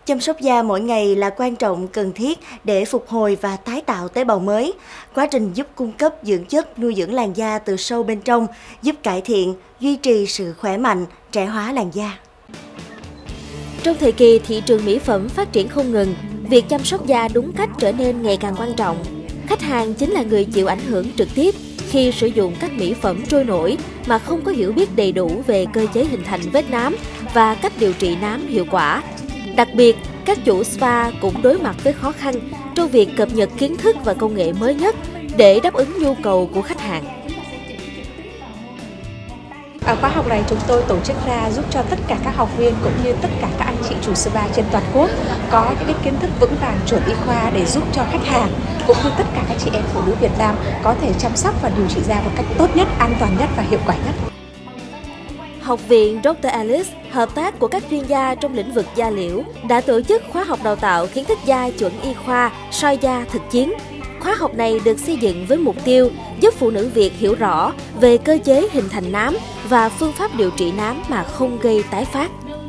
Chăm sóc da mỗi ngày là quan trọng cần thiết để phục hồi và tái tạo tế bào mới. Quá trình giúp cung cấp dưỡng chất nuôi dưỡng làn da từ sâu bên trong, giúp cải thiện, duy trì sự khỏe mạnh, trẻ hóa làn da. Trong thời kỳ thị trường mỹ phẩm phát triển không ngừng, việc chăm sóc da đúng cách trở nên ngày càng quan trọng. Khách hàng chính là người chịu ảnh hưởng trực tiếp khi sử dụng các mỹ phẩm trôi nổi mà không có hiểu biết đầy đủ về cơ chế hình thành vết nám và cách điều trị nám hiệu quả. Đặc biệt, các chủ spa cũng đối mặt với khó khăn trong việc cập nhật kiến thức và công nghệ mới nhất để đáp ứng nhu cầu của khách hàng. Ở khóa học này chúng tôi tổ chức ra giúp cho tất cả các học viên cũng như tất cả các anh chị chủ spa trên toàn quốc có những kiến thức vững vàng chuẩn y khoa để giúp cho khách hàng cũng như tất cả các chị em phụ nữ Việt Nam có thể chăm sóc và điều trị da một cách tốt nhất, an toàn nhất và hiệu quả nhất. Học viện Dr. Alice, hợp tác của các chuyên gia trong lĩnh vực da liễu, đã tổ chức khóa học đào tạo kiến thức da chuẩn y khoa, soi da thực chiến. Khóa học này được xây dựng với mục tiêu giúp phụ nữ Việt hiểu rõ về cơ chế hình thành nám và phương pháp điều trị nám mà không gây tái phát.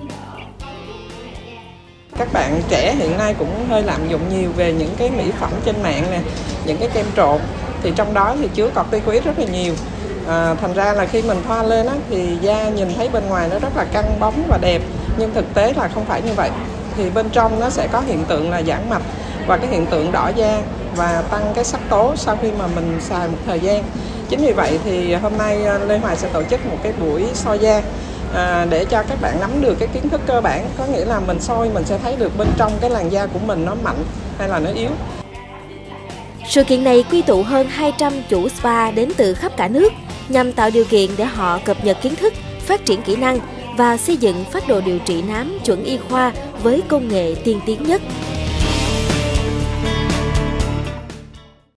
Các bạn trẻ hiện nay cũng hơi lạm dụng nhiều về những cái mỹ phẩm trên mạng nè, những cái kem trộn, thì trong đó thì chứa corticoid rất là nhiều. Thành ra là khi mình thoa lên á, thì da nhìn thấy bên ngoài nó rất là căng bóng và đẹp, nhưng thực tế là không phải như vậy. Thì bên trong nó sẽ có hiện tượng là giãn mạch và cái hiện tượng đỏ da và tăng cái sắc tố sau khi mà mình xài một thời gian. Chính vì vậy thì hôm nay Lê Hoài sẽ tổ chức một cái buổi soi da để cho các bạn nắm được cái kiến thức cơ bản, có nghĩa là mình soi mình sẽ thấy được bên trong cái làn da của mình nó mạnh hay là nó yếu. Sự kiện này quy tụ hơn 200 chủ spa đến từ khắp cả nước nhằm tạo điều kiện để họ cập nhật kiến thức, phát triển kỹ năng và xây dựng phác đồ điều trị nám chuẩn y khoa với công nghệ tiên tiến nhất.